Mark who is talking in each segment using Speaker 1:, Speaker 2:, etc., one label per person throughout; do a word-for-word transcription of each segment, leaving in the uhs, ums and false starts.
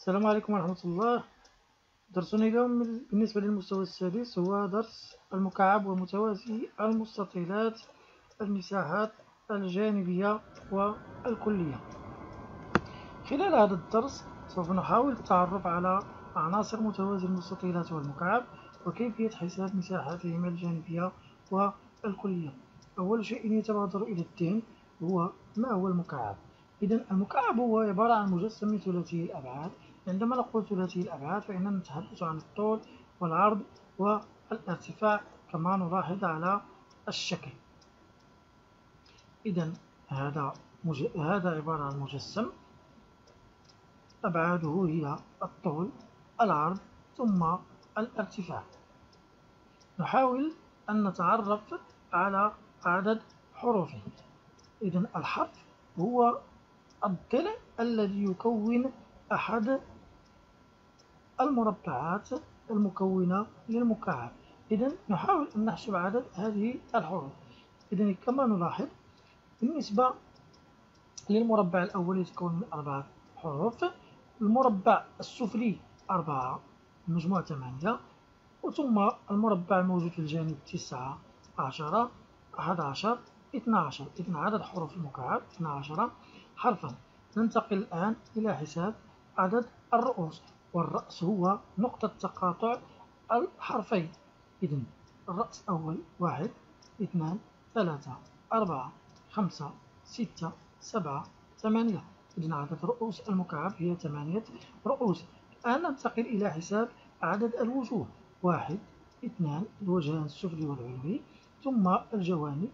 Speaker 1: السلام عليكم ورحمة الله. درسنا اليوم بالنسبة للمستوى السادس هو درس المكعب ومتوازي المستطيلات، المساحات الجانبية والكلية. خلال هذا الدرس سوف نحاول التعرف على عناصر متوازي المستطيلات والمكعب وكيفية حساب مساحاتهما الجانبية والكلية. أول شيء يتبادر إلى الذهن هو ما هو المكعب؟ إذن المكعب هو عبارة عن مجسم ثلاثي الأبعاد. عندما نقول ثلاثي الأبعاد فإننا نتحدث عن الطول والعرض والارتفاع كما نلاحظ على الشكل. إذن هذا مج... هذا عبارة عن مجسم أبعاده هي الطول، العرض، ثم الارتفاع. نحاول أن نتعرف على عدد حروفه. إذن الحرف هو الضلع الذي يكون أحد المربعات المكونة للمكعب. إذن نحاول أن نحسب عدد هذه الحروف. إذن كما نلاحظ بالنسبة للمربع الأول يتكون من أربعة حروف، المربع السفلي أربعة، المجموع ثمانية، وثم المربع الموجود في الجانب تسعة عشر، أحد عشر، اثنا عشر. إذن عدد حروف المكعب اثنا عشر حرفا. ننتقل الآن إلى حساب عدد الرؤوس، والرأس هو نقطة تقاطع الحرفين. إذن الرأس أول واحد، اثنان، ثلاثة، أربعة، خمسة، ستة، سبعة، ثمانية. إذن عدد رؤوس المكعب هي ثمانية رؤوس. الآن ننتقل إلى حساب عدد الوجوه، واحد، اثنان، الوجهان السفلي والعلوي، ثم الجوانب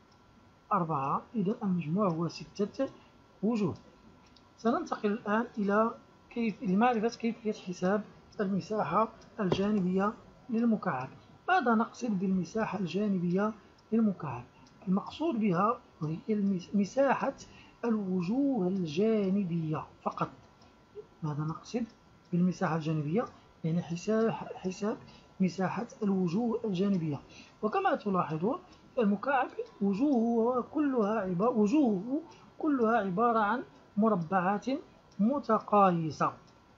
Speaker 1: أربعة. إذن المجموع هو ستة وجوه. سننتقل الآن إلى كيف لمعرفة كيفية حساب المساحة الجانبية للمكعب. ماذا نقصد بالمساحة الجانبية للمكعب؟ المقصود بها هي مساحة الوجوه الجانبية فقط. ماذا نقصد بالمساحة الجانبية؟ يعني حساب حساب مساحة الوجوه الجانبية. وكما تلاحظون المكعب وجوهه كلها عبارة وجوهه كلها عبارة عن مربعات متقايسة.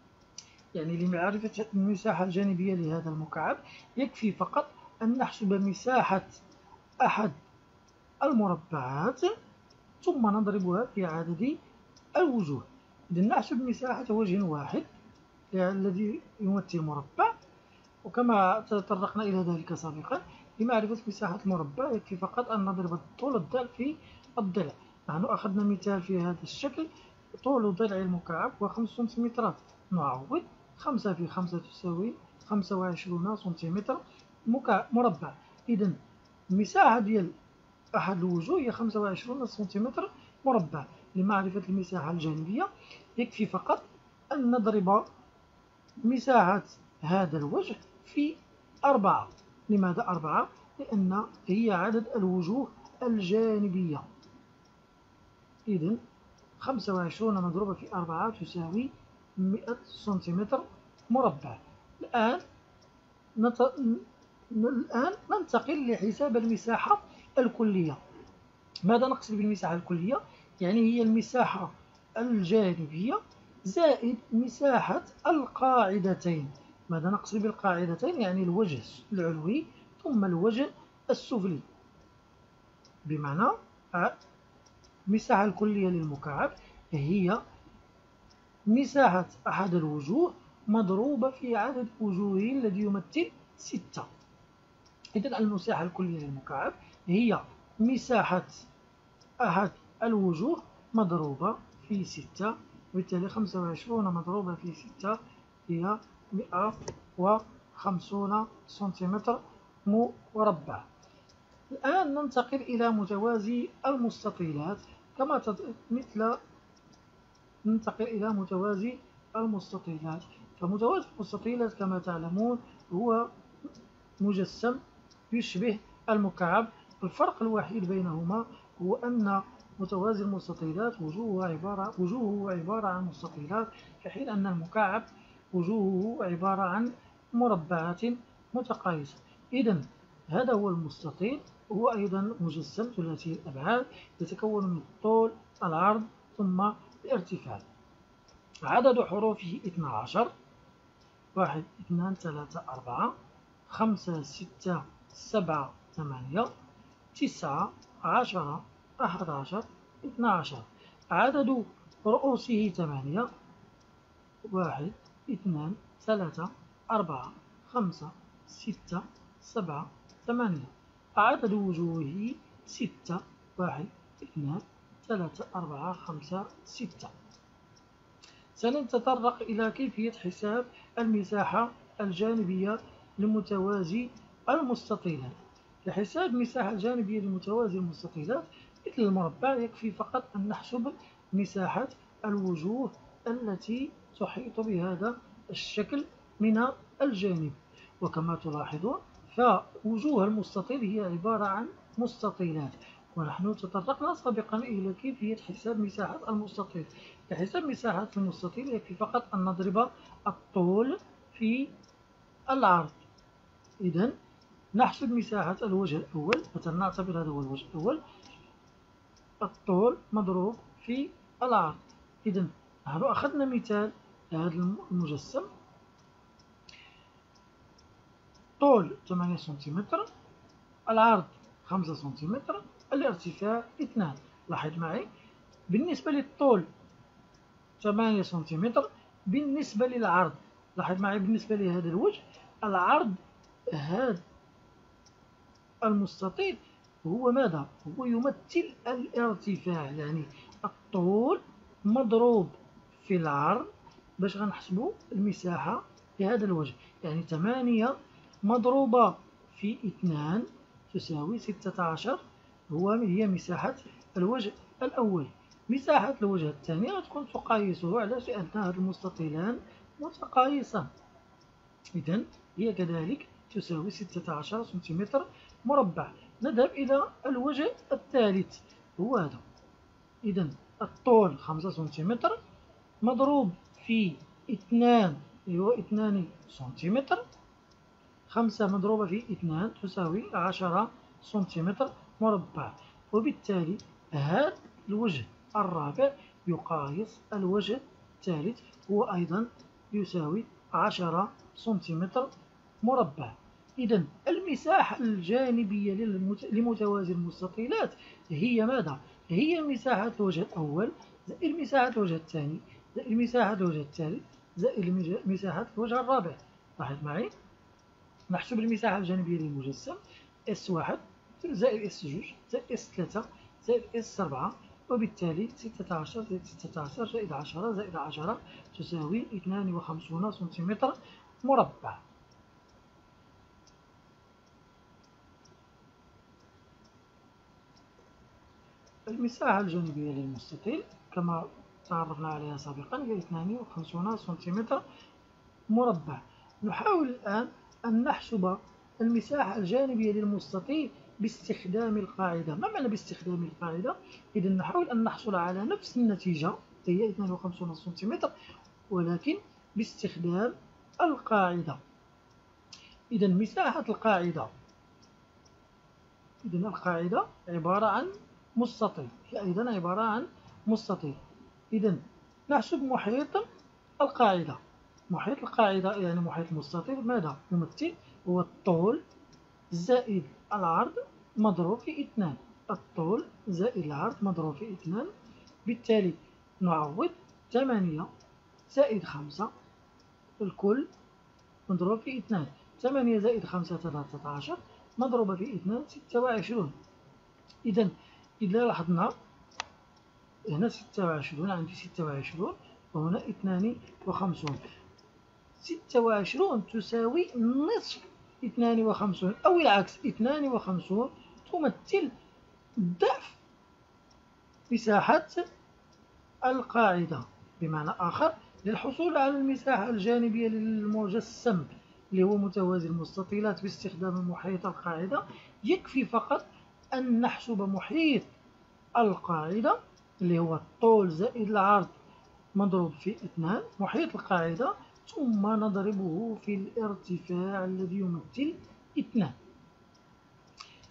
Speaker 1: يعني لمعرفة المساحة الجانبية لهذا المكعب يكفي فقط أن نحسب مساحة أحد المربعات ثم نضربها في عدد الوجوه. إذن نحسب مساحة وجه واحد الذي يمثل مربع، وكما تطرقنا إلى ذلك سابقا لمعرفة مساحة المربع يكفي فقط أن نضرب طول الضلع في الضلع. نحن أخذنا مثال في هذا الشكل، طول ضلع المكعب هو خمس سنتيمترات. نعوض خمسة في خمسة تساوي خمسة وعشرون سنتيمتر مربع. إذن المساحة ديال أحد الوجوه هي خمسة وعشرون سنتيمتر مربع. لمعرفة المساحة الجانبية يكفي فقط أن نضرب مساحة هذا الوجه في أربعة. لماذا أربعة؟ لأن هي عدد الوجوه الجانبية. إذن خمسة وعشرون مضروبة في أربعة تساوي مئة سنتيمتر مربع. الآن نت... الآن ننتقل لحساب المساحة الكلية. ماذا نقصد بالمساحة الكلية؟ يعني هي المساحة الجانبية زائد مساحة القاعدتين. ماذا نقصد بالقاعدتين؟ يعني الوجه العلوي ثم الوجه السفلي. بمعنى المساحة الكلية للمكعب هي مساحة أحد الوجوه مضروبة في عدد وجوهه الذي يمثل ستة. إذن المساحة الكلية للمكعب هي مساحة أحد الوجوه مضروبة في ستة، وبالتالي خمسة وعشرون مضروبة في ستة هي مئة وخمسون سنتيمتر مربع. الآن ننتقل إلى متوازي المستطيلات. كما تد... مثل ننتقل إلى متوازي المستطيلات. فمتوازي المستطيلات كما تعلمون هو مجسم يشبه المكعب. الفرق الوحيد بينهما هو أن متوازي المستطيلات وجوهه عبارة وجوهه عبارة عن مستطيلات، في حين أن المكعب وجوهه عبارة عن مربعات متقايسة. إذن هذا هو المستطيل، هو أيضا مجسم ثلاثي الأبعاد يتكون من الطول، العرض، ثم الارتفاع. عدد حروفه اثنا عشر. واحد اثنان ثلاثة أربعة خمسة ستة سبعة ثمانية تسعة عشرة أحد عشر اثنا عشر. عدد رؤوسه ثمانية. واحد اثنان ثلاثة أربعة خمسة ستة سبعة ثمانية. عدد وجوهه ستة. واحد اثنان ثلاثة أربعة خمسة ستة. سنتطرق إلى كيفية حساب المساحة الجانبية لمتوازي المستطيلات. لحساب المساحة الجانبية لمتوازي المستطيلات مثل المربع يكفي فقط أن نحسب مساحة الوجوه التي تحيط بهذا الشكل من الجانب. وكما تلاحظون فوجوه المستطيل هي عبارة عن مستطيلات، ونحن تطرقنا سابقا إلى كيفية حساب مساحة المستطيل. لحساب مساحة المستطيل يكفي فقط أن نضرب الطول في العرض. إذن نحسب مساحة الوجه الأول، مثلا نعتبر هذا هو الوجه الأول، الطول مضروب في العرض. إذن نحن أخذنا مثال لهذا المجسم، طول ثمانية سنتيمتر، العرض خمسة سنتيمتر، الارتفاع اثنان. لاحظ معي بالنسبة للطول ثمانية سنتيمتر، بالنسبة للعرض لاحظ معي بالنسبة لهذا الوجه، العرض هذا المستطيل هو ماذا؟ هو يمثل الارتفاع، يعني الطول مضروب في العرض باش غنحسبوا المساحة لهذا الوجه. يعني ثمانية مضروبة في اثنان تساوي ستة عشر، هو هي مساحة الوجه الأول. مساحة الوجه الثاني غتكون تقايسه، علاش؟ لأن هذا المستطيلان متقايسان. إذن هي كذلك تساوي ستة عشر سنتيمتر مربع. نذهب إلى الوجه الثالث، هو هذا. إذن الطول خمسة سنتيمتر مضروب في اثنان، هو اثنان سنتيمتر، خمسة مضروبة في اثنان تساوي عشرة سنتيمتر مربع. وبالتالي هذا الوجه الرابع يقايس الوجه الثالث، هو أيضا يساوي عشرة سنتيمتر مربع. إذن المساحة الجانبية لمتوازي المستطيلات هي ماذا؟ هي مساحة الوجه الأول زائد مساحة الوجه الثاني زائد مساحة الوجه الثالث زائد مساحة الوجه الرابع. لاحظ معي نحسب المساحة الجانبية للمجسم اس واحد زائد اس جوج زائد اس ثلاثة زائد اس أربعة، وبالتالي ستة عشر زائد ستة عشر زائد عشرة زائد عشرة تساوي اثنان وخمسون سنتيمتر مربع. المساحة الجانبية للمستطيل كما تعرفنا عليها سابقا هي اثنان وخمسون سنتيمتر مربع. نحاول الآن أن نحسب المساحة الجانبية للمستطيل باستخدام القاعدة. ما معنى باستخدام القاعدة؟ إذا نحاول أن نحصل على نفس النتيجة هي اثنان وخمسون سنتيمتر، ولكن باستخدام القاعدة. إذا مساحة القاعدة، إذا القاعدة عبارة عن مستطيل، هي أيضا عبارة عن مستطيل. إذا نحسب محيط القاعدة. محيط القاعدة يعني محيط المستطيل ماذا يمثل؟ هو الطول زائد العرض مضروب في اثنان، الطول زائد العرض مضروب في اثنان. بالتالي نعوض ثمانية زائد خمسة الكل مضروب في اثنان، ثمانية زائد خمسة ثلاثة عشر مضروبة في اثنان ستة وعشرون. إذا إذا لاحظنا هنا ستة وعشرون، عندي ستة وعشرون وهنا اثنان وخمسون. ستة وعشرون تساوي نصف اثنان وخمسون، أو العكس، اثنان وخمسون تمثل ضعف مساحة القاعدة. بمعنى آخر للحصول على المساحة الجانبية للمجسم اللي هو متوازي المستطيلات باستخدام محيط القاعدة يكفي فقط أن نحسب محيط القاعدة اللي هو الطول زائد العرض مضروب في اثنان محيط القاعدة، ثم نضربه في الارتفاع الذي يمثل اثنان.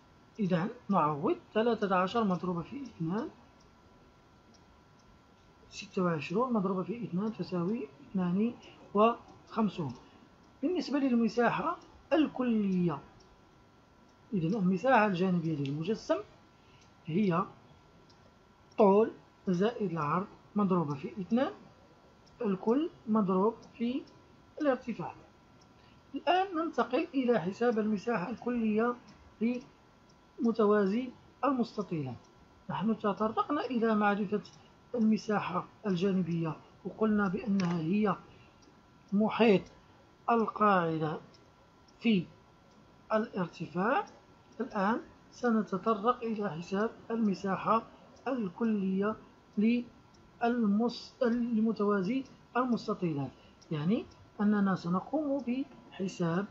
Speaker 1: إذا نعوض ثلاثة عشر مضروبة في اثنان ستة وعشرون مضروبة في اثنان تساوي اثنان وخمسون. بالنسبة للمساحة الكلية، إذن المساحة الجانبية للمجسم هي طول زائد العرض مضروبة في اثنان الكل مضروب في الارتفاع. الآن ننتقل إلى حساب المساحة الكلية لمتوازي المستطيلات. نحن تطرقنا إلى معرفة المساحة الجانبية وقلنا بأنها هي محيط القاعدة في الارتفاع. الآن سنتطرق إلى حساب المساحة الكلية لمتوازي المستطيلات، يعني أننا سنقوم بحساب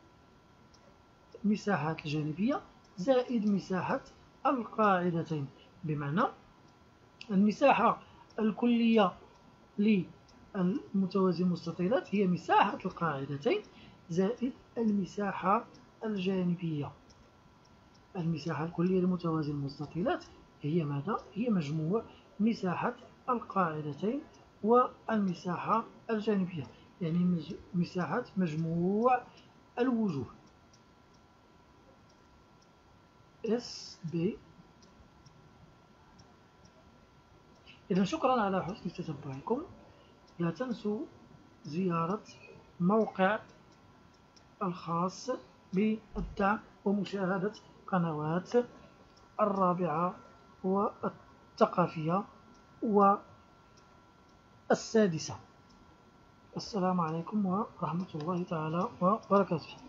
Speaker 1: مساحات الجانبية زائد مساحة القاعدتين، بمعنى المساحة الكلية للمتوازي المستطيلات هي مساحة القاعدتين زائد المساحة الجانبية. المساحة الكلية لمتوازي المستطيلات هي ماذا؟ هي مجموع مساحة القاعدتين والمساحة الجانبية، يعني مساحة مجموع الوجوه اس بي. إذا شكرا على حسن تتبعكم. لا تنسوا زيارة موقع الخاص بالدعم ومشاهدة قنوات الرابعة والثقافية والسادسة. السلام عليكم ورحمة الله تعالى وبركاته.